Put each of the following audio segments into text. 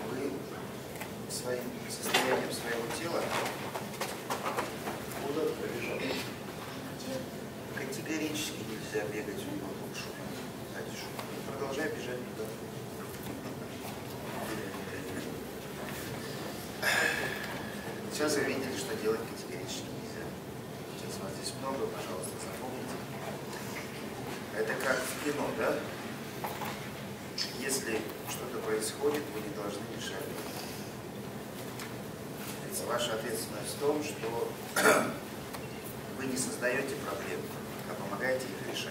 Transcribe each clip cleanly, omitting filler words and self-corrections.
вы своим состоянием своего тела категорически нельзя бегать вокруг шума. Продолжай бежать туда. Сейчас вы видели, что делать категорически нельзя. Сейчас вас здесь много, пожалуйста, запомните. Это как в кино, да? Если что-то происходит, вы не должны мешать. Ваша ответственность в том, что вы не создаете проблем, а помогаете их решать.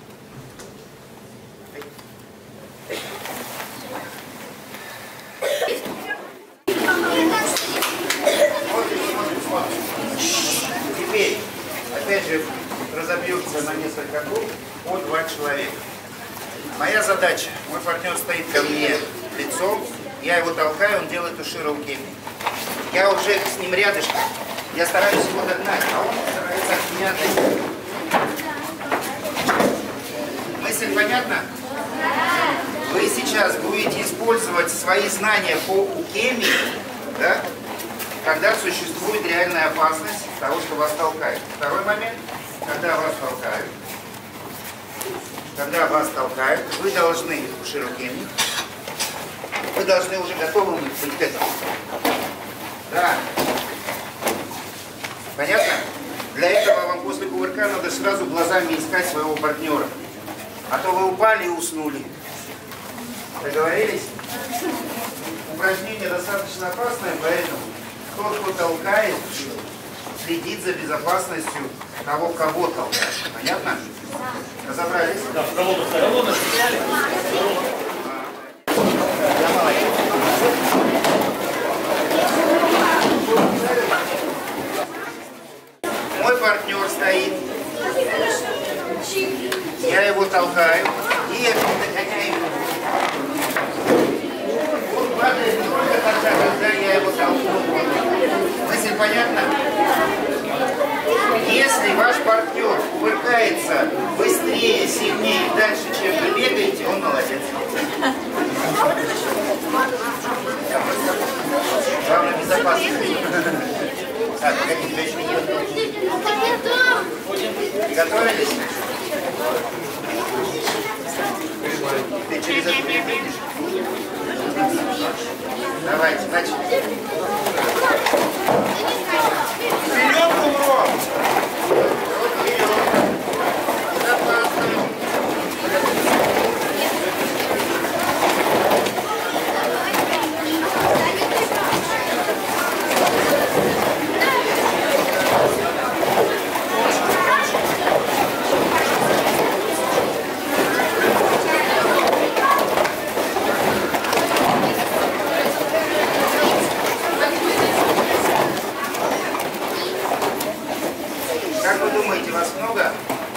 Теперь, опять же, разобьемся на несколько групп по 2 человека. Моя задача, мой партнер стоит ко мне лицом, я его толкаю, он делает уширо укеми. Я уже с ним рядышком, я стараюсь его догнать, а он старается от меня отойти. Мысль понятна? Вы сейчас будете использовать свои знания по укеми, да, когда существует реальная опасность того, что вас толкает. Второй момент, когда вас толкают, вы должны уширо укеми, вы должны уже готовы быть к этому. Да. Понятно? Для этого вам после кувырка надо сразу глазами искать своего партнера. А то вы упали и уснули. Договорились? Упражнение достаточно опасное, поэтому тот, кто толкает, следит за безопасностью того, кого толкает. Понятно? Разобрались? Да, кого-то сняли. Да, молодец. Мой партнер стоит, я его толкаю, и я догоняю. Он падает только тогда, когда я его толкаю. Мысль понятна? Если ваш партнер кувыркается быстрее, сильнее и дальше, чем вы бегаете, он молодец. Главное, безопасность. Так, погоди, тебя еще не нет. Приготовились? Ты через это перепрыгнешь? Давайте, значит. Вперед, Кумро! Вперед! Безопасно! Как вы думаете, вас много?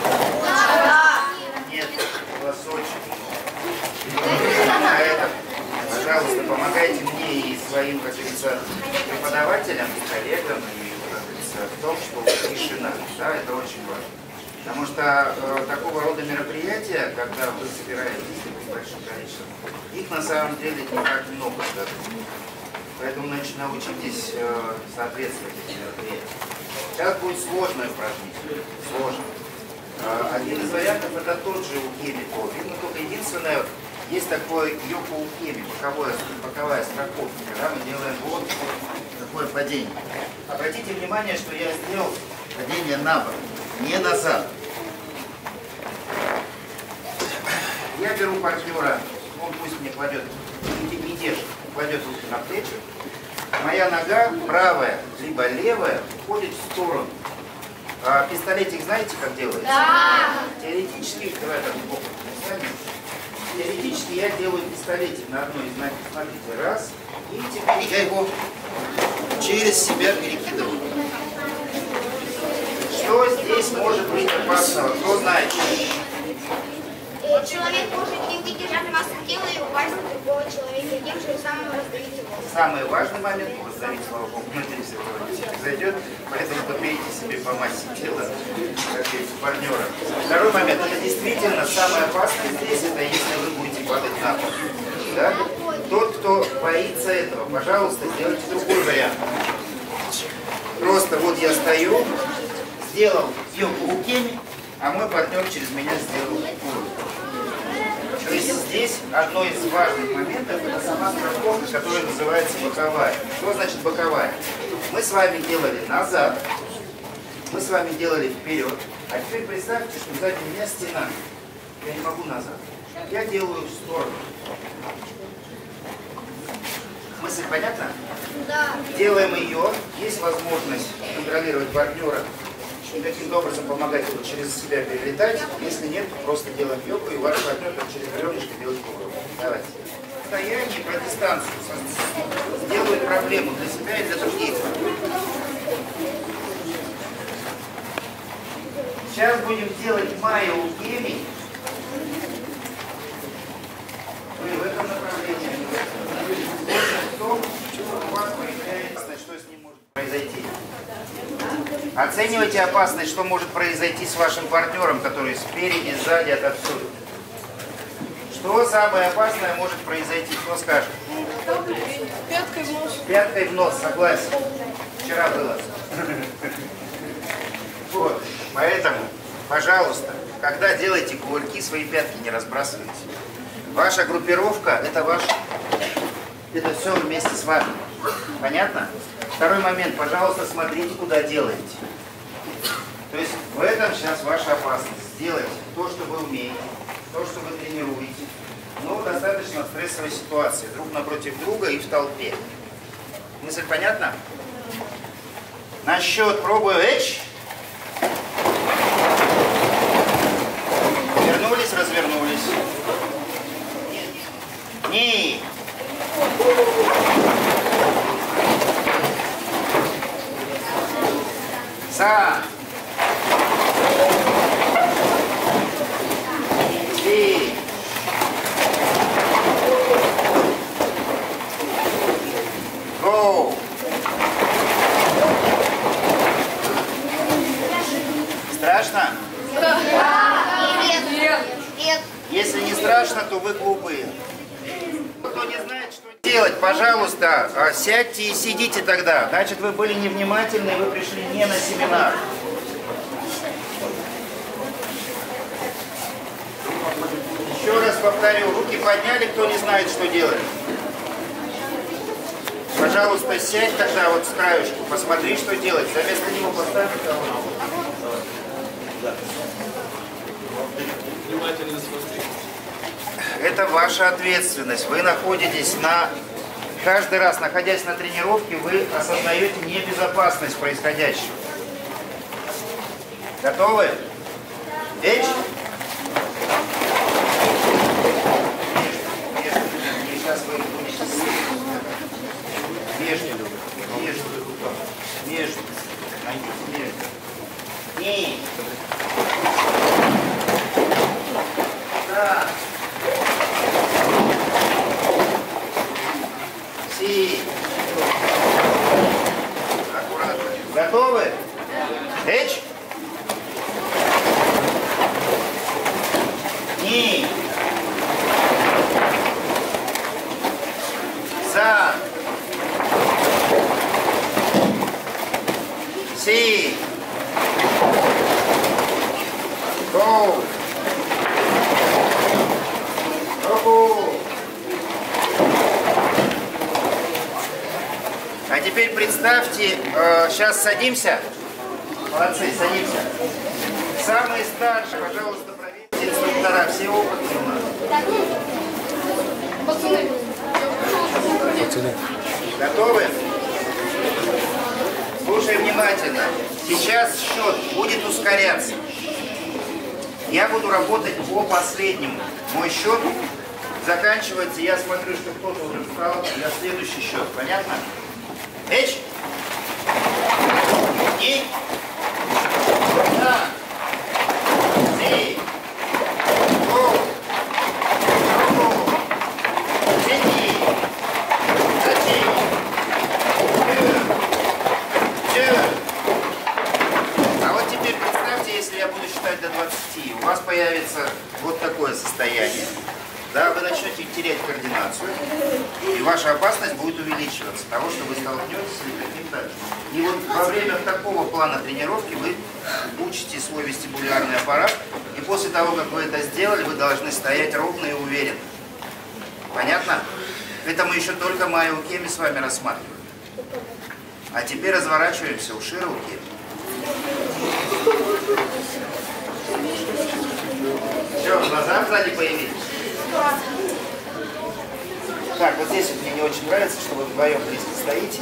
Нет, вас очень. Поэтому, пожалуйста, помогайте мне и своим, как говорится, преподавателям, коллегам и, как говорится, в том, что тишина. Да, это очень важно. Потому что такого рода мероприятия, когда вы собираетесь с большим количеством, их на самом деле не так много. Да? Поэтому научитесь соответствовать этим мероприятиям. Сейчас будет сложное упражнение. Сложно. Один из вариантов это тот же укеми тоби, но только единственное, есть такой йоко укеми, боковая страховка, когда мы делаем вот такое падение. Обратите внимание, что я сделал падение на бок, не назад. Я беру партнера, он пусть мне кладет, не держит, кладет руки на плечи. Моя нога правая, либо левая, уходит в сторону. Пистолетик знаете, как делается? Да. Теоретически, давай так боком станем. Теоретически я делаю пистолетик на одной из ноги. Смотрите, раз. И теперь я его через себя перекидываю. Что здесь может быть опасного? Кто знает? Человек может не держать массу тела и упасть на другого человека, тем же самым раздавить его. Самый важный момент — раздавить, слава богу, надеюсь, этого не произойдет, поэтому подберите себе по массе тела, как говорится, партнера. Второй момент — это действительно самое опасное здесь, это если вы будете падать на пол. Да? Тот, кто боится этого, пожалуйста, сделайте другой вариант. Просто вот я стою, сделал йогу руками, а мой партнер через меня сделал йогу. То есть здесь одно из важных моментов — это сама страховка, которая называется боковая. Что значит боковая? Мы с вами делали назад, мы с вами делали вперед, а теперь представьте, что сзади меня стена. Я не могу назад. Я делаю в сторону. Мысль понятна? Да. Делаем ее, есть возможность контролировать партнера и каким-то образом помогать ему через себя перелетать. Если нет, то просто делаем йогу, и ваш партнер через бревнышко делает йогу. Давайте. Расстояние про дистанцию сделают проблему для себя и для других. Сейчас будем делать майя угеми. Вы в этом направлении. В том, у вас появляется, что с ним может произойти. Оценивайте опасность, что может произойти с вашим партнером, который спереди, сзади, отовсюду. Что самое опасное может произойти? Кто скажет? Пяткой в нос. Пяткой в нос, согласен. Вчера было. Вот. Поэтому, пожалуйста, когда делаете кувырки, свои пятки не разбрасывайте. Ваша группировка — это это все вместе с вами. Понятно? Второй момент. Пожалуйста, смотрите, куда делаете. То есть в этом сейчас ваша опасность. Сделать то, что вы умеете, то, что вы тренируете, но достаточно в стрессовой ситуации, друг напротив друга и в толпе. Мысль понятна? На счет пробую. Эч! Вернулись, развернулись. Ни. Са. Си. Гоу. Страшно? Нет. Если не страшно, то вы глупые. Кто не знает, что делать, пожалуйста, сядьте и сидите тогда. Значит, вы были невнимательны, вы пришли не на семинар. Еще раз повторю, руки подняли, кто не знает, что делать. Пожалуйста, сядь тогда вот с краешку, посмотри, что делать. Вместо него поставь кого-то. Внимательно смотри. Это ваша ответственность. Вы находитесь каждый раз, находясь на тренировке, вы осознаете небезопасность происходящего. Готовы? Эч? И сейчас вы будете между. И. Да. Си. Аккуратно. Готовы? Эч? Ни. За. Си. Гоу. Руку. А теперь представьте, сейчас садимся. Молодцы, садимся. Самые старшие, пожалуйста, проверьте инструктора, все опытные у нас. Пацаны. Готовы? Слушай внимательно. Сейчас счет будет ускоряться. Я буду работать по последнему. Мой счет заканчивается, я смотрю, что кто-то уже встал для следующий счет. Понятно? Эч? И? Да. Си. Гоу. Руку. Сиди. Зачем? А вот теперь представьте, если я буду считать до 20, у вас появится вот такое состояние. Да, вы начнете терять координацию, и ваша опасность будет увеличиваться, того, что вы столкнетесь с каким-то... И вот во время такого плана тренировки вы учите свой вестибулярный аппарат, и после того, как вы это сделали, вы должны стоять ровно и уверенно. Понятно? Это мы еще только Майя Укеми с вами рассматриваем. А теперь разворачиваемся, уши руки. Все, глаза сзади появились. Так, вот здесь вот мне не очень нравится, что вы вдвоем близко стоите.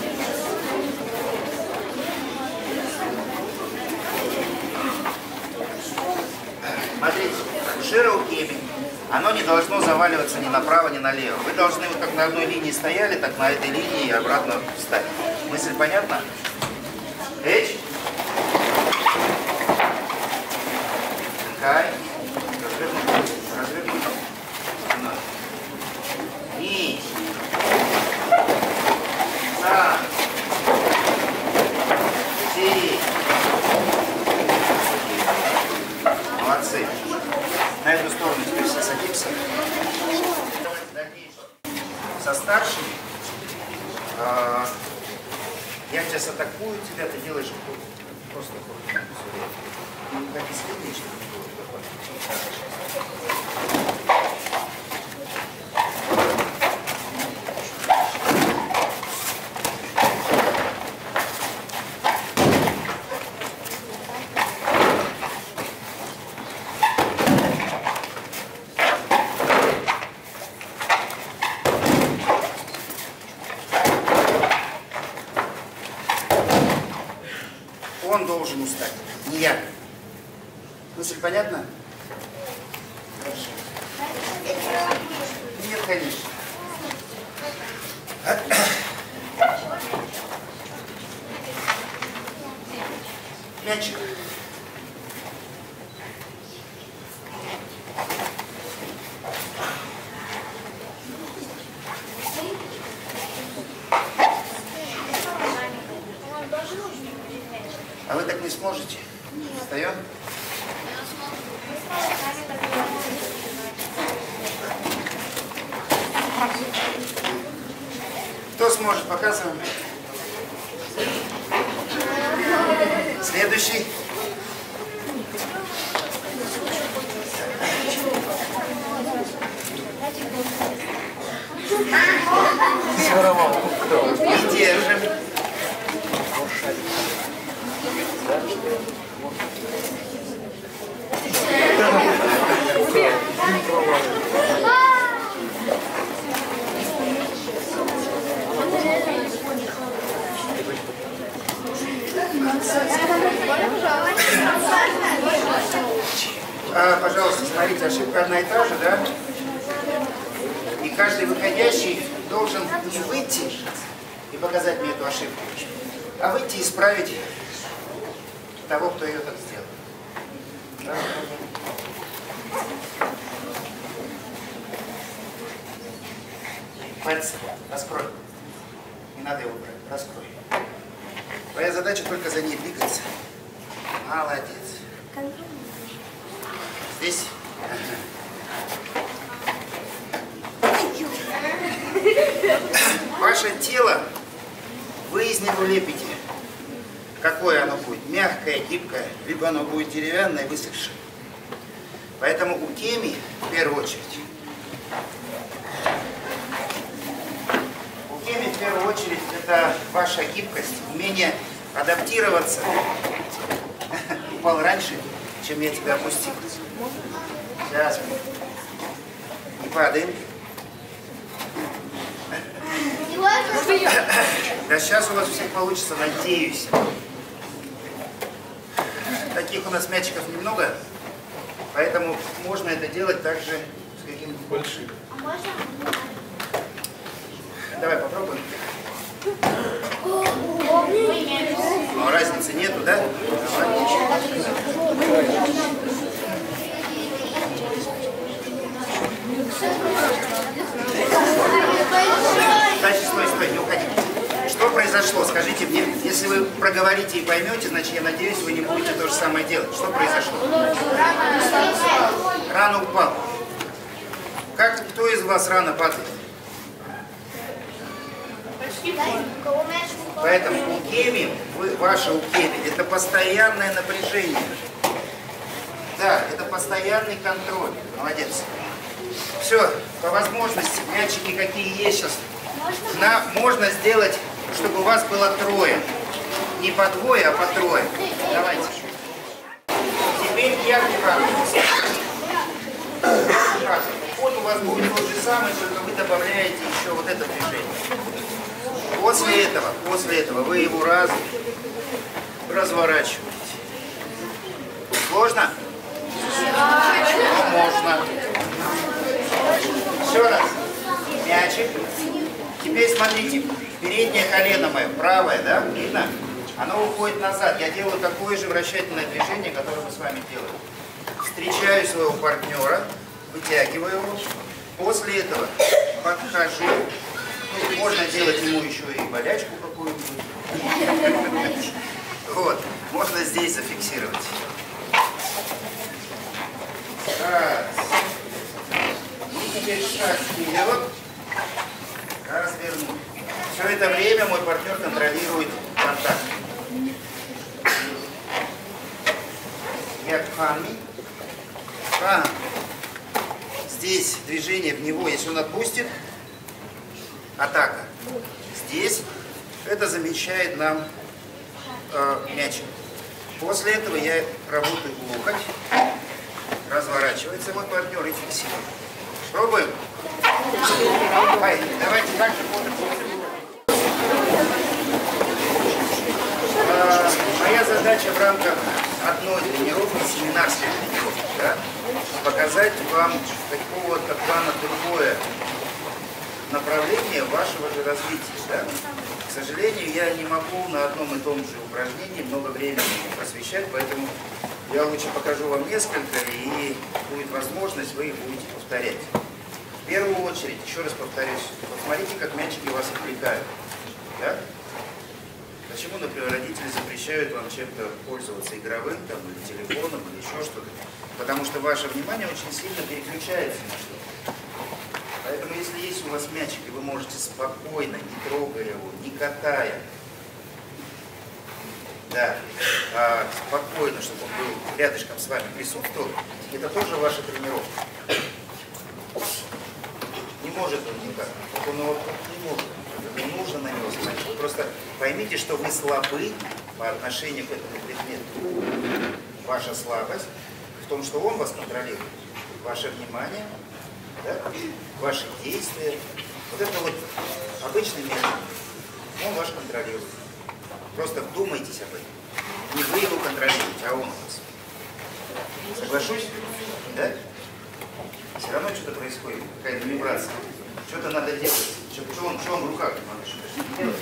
Смотрите, уши Укеми. Оно не должно заваливаться ни направо, ни налево. Вы должны, вот как на одной линии стояли, так на этой линии и обратно встать. Мысль понятна? Эйч. Кай. Развернуть. Развернуть. И. За. Си. Молодцы. На эту сторону теперь все садимся. Со старшими я сейчас атакую тебя, ты делаешь просто не уходи с линии, он должен устать, не я. Мысль понятна? Хорошо. Нет, конечно. Мячик. А вы так не сможете? Встаем? Кто сможет? Показываем. Следующий. И держим. Пожалуйста, смотрите, ошибка одна и та же, да? И каждый выходящий должен не выйти и показать мне эту ошибку, а выйти и исправить того, кто ее так сделал. Да? Пальцы раскрой. Не надо его брать, раскрой. Твоя задача только за ней двигаться. Молодец. Здесь. Ваше тело, вы из него лепите. Какое оно будет? Мягкое, гибкое, либо оно будет деревянное, высохшее. Поэтому укеми в первую очередь. Укеми в первую очередь это ваша гибкость, умение адаптироваться. Упал раньше, чем я тебя опустил. Сейчас. Не падаем. Да сейчас у вас всех получится, надеюсь. Таких у нас мячиков немного, поэтому можно это делать также с каким-то большим. Давай попробуем. Но разницы нету, да? Дальше, стой, не уходи. Что произошло? Скажите мне, если вы проговорите и поймете, значит, я надеюсь, вы не будете то же самое делать. Что произошло? Рано упал. Кто из вас рано падает? Поэтому укеми, ваши укеми, это постоянное напряжение. Да, это постоянный контроль. Молодец. Все, по возможности, мячики какие есть сейчас, можно сделать, чтобы у вас было трое. Не по двое, а по трое. Давайте. Теперь я показываю. Вот у вас будет тот же самый, только вы добавляете еще вот это движение. После этого вы его разворачиваете. Сложно? Но можно. Еще раз. Мячик. Теперь смотрите, переднее колено мое, правое, да, видно? Оно уходит назад. Я делаю такое же вращательное движение, которое мы с вами делаем. Встречаю своего партнера, вытягиваю его. После этого подхожу. Ну, можно делать ему еще и болячку какую-нибудь. Вот. Можно здесь зафиксировать. Раз. И теперь шаг вперед. Развернуть. Все это время мой партнер контролирует контакт. Здесь движение в него, если он отпустит, атака. Здесь это замещает нам мячик. После этого я работаю локоть, разворачивается мой партнер и фиксирует. Пробуем? Давайте так же моя задача в рамках одной тренировки, семинарской тренировки, да, показать вам какого-то плана другое направление вашего же развития. Да? К сожалению, я не могу на одном и том же упражнении много времени посвящать, поэтому я лучше покажу вам несколько, и будет возможность, вы их будете повторять. В первую очередь, еще раз повторюсь, посмотрите, как мячики вас отвлекают. Да? Почему, например, родители запрещают вам чем-то пользоваться игровым, там, или телефоном, или еще что-то? Потому что ваше внимание очень сильно переключается на что-то. Поэтому, если есть у вас мячик, и вы можете спокойно, не трогая его, не катая, да, спокойно, чтобы он был рядышком с вами, присутствовал, это тоже ваша тренировка. Не может он никак. Он его не может. Не нужно на него смотреть. Просто поймите, что вы слабы по отношению к этому предмету. Ваша слабость в том, что он вас контролирует. Ваше внимание, да? Ваши действия. Вот это вот обычный метод. Он вас контролирует. Просто вдумайтесь об этом. Не вы его контролируете, а он вас. Соглашусь? Да? Все равно что-то происходит, какая-то вибрация. Что-то надо делать. Что он в руках? Надо что-то делать.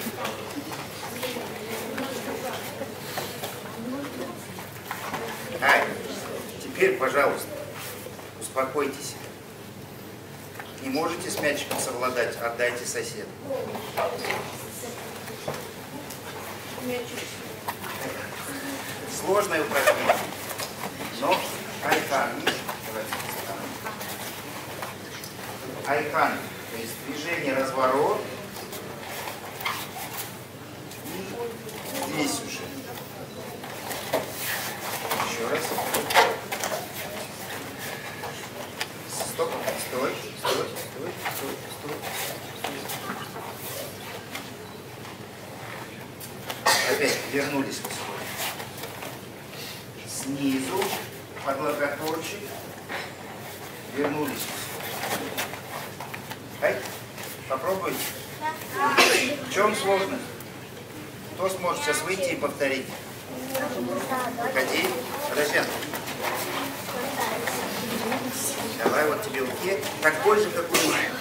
Теперь, пожалуйста, успокойтесь. Не можете с мячиком совладать, отдайте соседу. Сложное упражнение. Но айхан. Айхан, то есть движение, разворот. И здесь уже. Еще раз. Стоп, стой. Опять вернулись к себе. Снизу, под локоточек. Вернулись к себе. Ай, попробуйте. В чем сложность? Кто сможет сейчас выйти и повторить? Ходи. Подожди. Давай, вот тебе руки. Такой же, как у меня.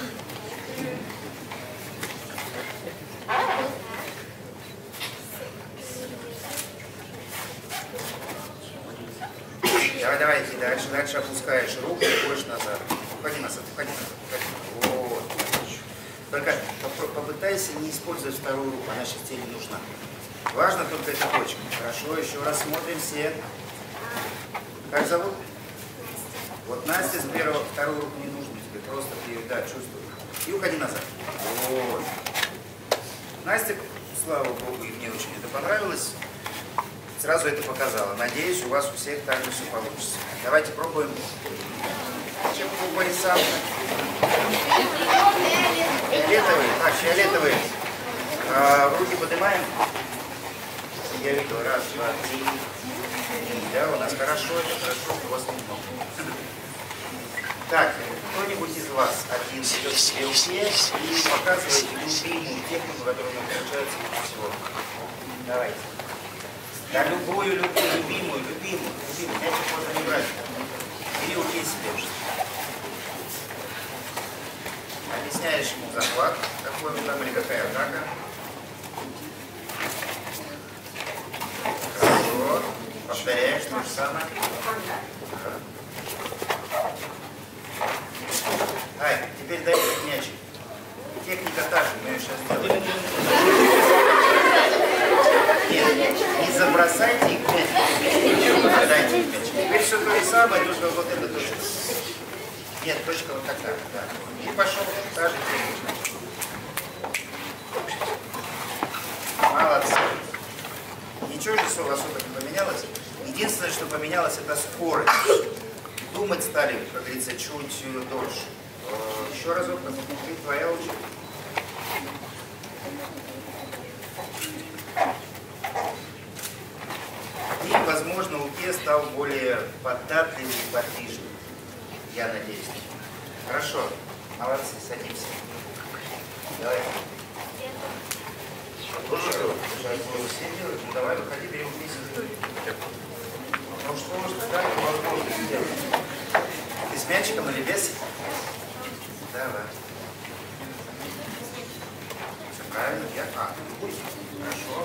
Давайте дальше опускаешь руку, уходишь назад. Уходи назад. Вот. Только попытайся не использовать вторую руку, она сейчас тебе не нужна. Важно только эта точка. Хорошо, еще раз смотрим все. Как зовут? Вот Настя с первого, вторую руку не нужно тебе, просто ты, да, чувствуй. И уходи назад. Вот. Настя, слава богу, и мне очень это понравилось. Сразу это показала. Надеюсь, у вас у всех также все получится. Давайте пробуем. Чем по поясам? Фиолетовые. Так, фиолетовые. Руки поднимаем. Я видел. Раз, два, три. Да, у нас хорошо, это хорошо, у вас немного. Так, кто-нибудь из вас один идет к стрелке и показывает любимую технику, которая у него получается лучше всего. Давайте. Да, любую, любимую. Мячик можно не брать. Бери руки себе. Объясняешь ему захват, какой он там или какая атака. Хорошо. Повторяешь то же самое. Ай, теперь дай мне мячик. Техника та же, мы ее сейчас сделаем. Нет, не забросайте их мячик. Дайте их мячик. Теперь все то же самое, только вот это точка. Нет, точка вот такая. Да. И пошел та же техника. Молодцы. Ничего же все особо не поменялось. Единственное, что поменялось, это скорость. Думать стали, как говорится, чуть дольше. Еще разок, посмотри, твоя очередь. И, возможно, Луке стал более податливым и подвижным. Я надеюсь. Хорошо. Молодцы, садимся. Давай. Ну давай, выходи, берем вместе. Ну что, как возможно сделать? Ты с мячиком или без? Давай. Все правильно, я хорошо.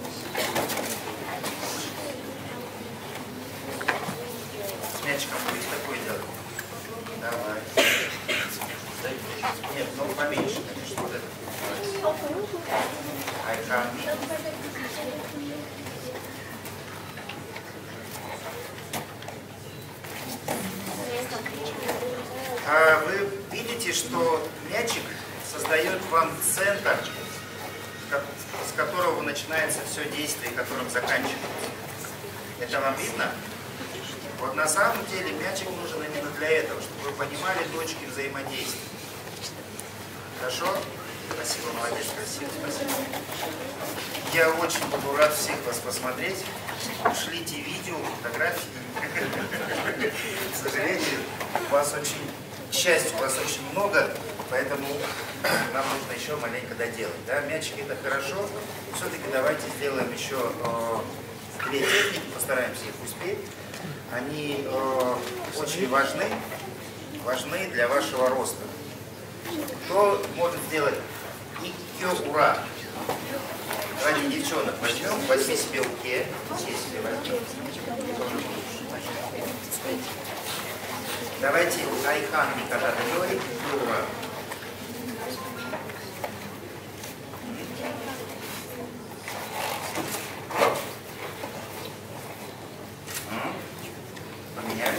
С мячиком будете такое делать? Давай. Нет, ну поменьше, конечно, вот это. Айкан. Вы видите, что мячик создает вам центр, с которого начинается все действие, которым заканчивается. Это вам видно? Вот на самом деле мячик нужен именно для этого, чтобы вы понимали точки взаимодействия. Хорошо? Спасибо, молодец, красиво, спасибо. Я очень буду рад всех вас посмотреть. Шлите видео, фотографии. К сожалению, к счастью, у вас очень много, поэтому нам нужно еще маленько доделать. Да? Мячики это хорошо. Все-таки давайте сделаем еще две техники, постараемся их успеть. Они очень важны для вашего роста. Кто может сделать икё-ура? Давайте девчонок возьмем, возьми себе уке, здесь себе возьми. Давайте айхан никогда не говорит, икё-ура. Поменялись.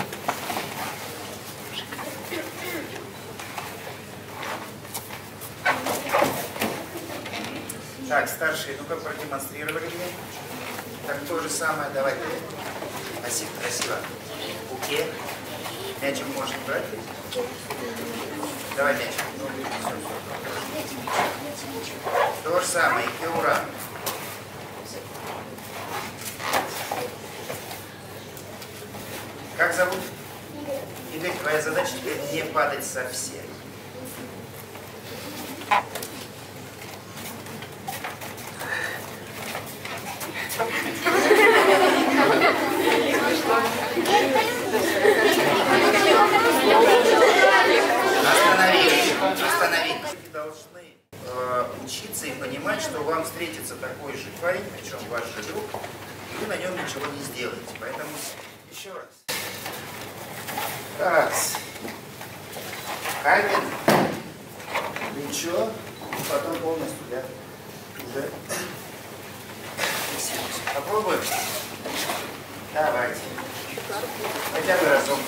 Так, старшие, ну-ка продемонстрировали мне. Так, то же самое, давайте. Спасибо, красиво. Уке. Мячик можно брать? Давай мячик. То же самое, икё-ура. Как зовут? Игорь, твоя задача теперь не падать совсем. Остановить. Вы должны учиться и понимать, что вам встретится такой же парень, причем ваш же друг, и вы на нем ничего не сделаете. Поэтому еще раз. Так. Камень. Плечо. Потом полностью, да? Уже. Попробуем? Давайте. Хотя бы разок.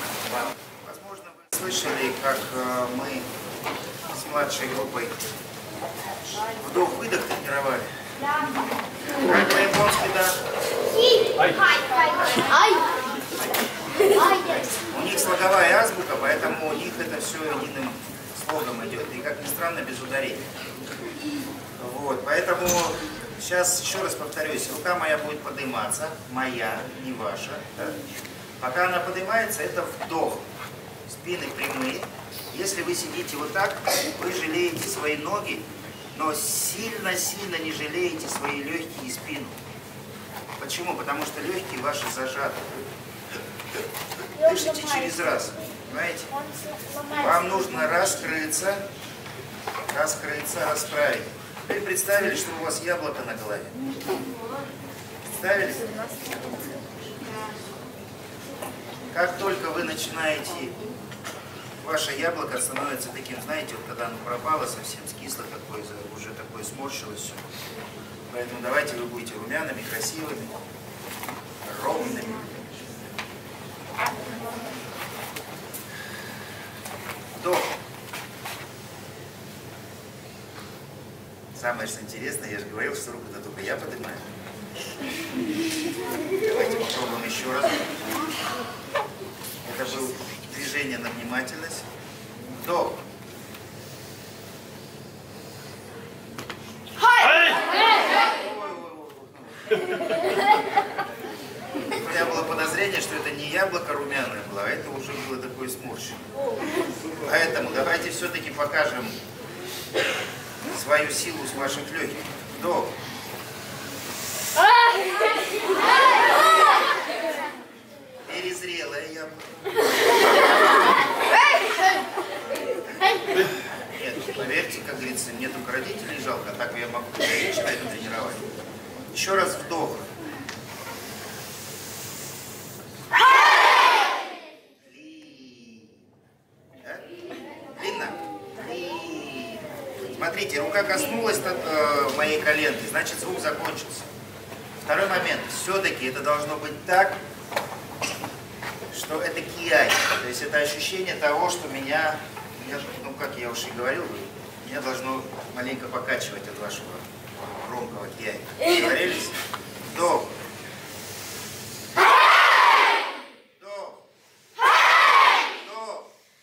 Возможно, вы слышали, как мы с младшей группой Вдох-выдох тренировали? Как по-японски, да? У них слоговая азбука, поэтому у них это все единым слогом идет. И, как ни странно, без ударений. Вот, поэтому сейчас еще раз повторюсь, рука моя будет подниматься, моя, не ваша. Да? Пока она поднимается, это вдох. Спины прямые. Если вы сидите вот так, вы жалеете свои ноги, но сильно-сильно не жалеете свои легкие и спину. Почему? Потому что легкие ваши зажаты. Дышите через раз, понимаете? Вам нужно раскрыться, расправить. Вы представили, что у вас яблоко на голове? Представили? Как только вы начинаете, ваше яблоко становится таким, знаете, вот когда оно пропало, совсем скисло, такое, уже такое сморщилось все. Поэтому давайте вы будете румяными, красивыми, ровными. Вдох. Самое что интересное, я же говорил, что руку-то только я поднимаю. Давайте попробуем еще раз. Это было движение на внимательность. Вдох. У меня было подозрение, что это не яблоко румяное было, а это уже было такое сморщенное. Поэтому давайте все-таки покажем свою силу с ваших легких. Вдох. Перезрелое яблоко. Нет, поверьте, как говорится, мне только родителей жалко, а так я могу вечно это тренировать. Еще раз вдох. Длинно. Смотрите, рука коснулась моей коленки, значит звук закончился. Второй момент. Все-таки это должно быть так, что это киай. То есть это ощущение того, что меня, ну как я уже и говорил, меня должно маленько покачивать от вашего громкого киай. Договорились? Вдох. Вдох. Вдох.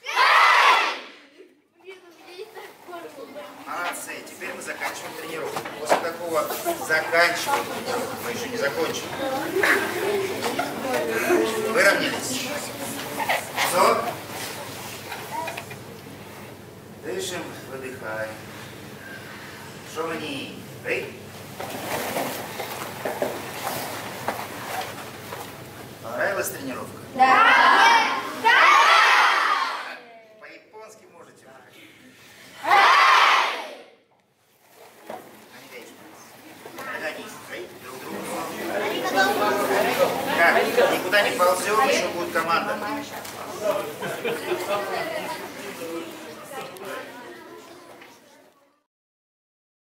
Молодцы. Теперь мы заканчиваем тренировку. После такого заканчиваем. Мы еще не закончили. Выровнялись. Все. Дышим, выдыхаем. Шумни. Понравилась тренировка? Да! По-японски можете. Друг другу. Как? Никуда не ползем, еще будет команда.